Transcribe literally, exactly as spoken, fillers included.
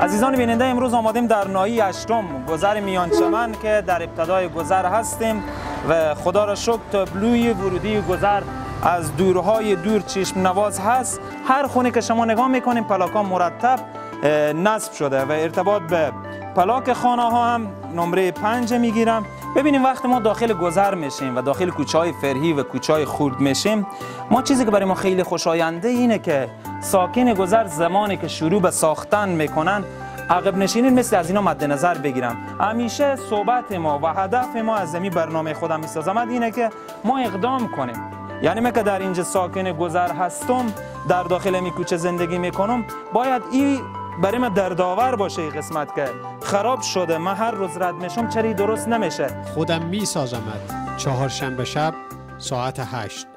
عزیزان بیننده، امروز آمادیم در ناحیه هشتم گذر میان چمن که در ابتدای گذر هستیم و خدا را شکر تابلوی ورودی گذر از دورهای دور چشم نواز هست. هر خونه که شما نگاه میکنیم پلاک‌ها مرتب نصب شده و ارتباط به پلاک خانه ها هم نمره پنج میگیرم. ببینیم وقتی ما داخل گذر میشیم و داخل کوچه های فرعی و کوچه های خرد میشیم، ما چیزی که برای ما خیلی خوشاینده اینه که ساکن گذر زمانی که شروع به ساختن میکنن عقب نشینین مثل از اینا مد نظر بگیرم. همیشه صحبت ما و هدف ما از زمین برنامه خودم میسازم اینه که ما اقدام کنیم. یعنی من که در اینجا ساکن گذر هستم، در داخل می کوچه زندگی میکنم، باید این برای من دردآور باشه این قسمت که خراب شده، من هر روز رد میشم چری درست نمیشه. خودم میسازمت. چهارشنبه شب ساعت هشت.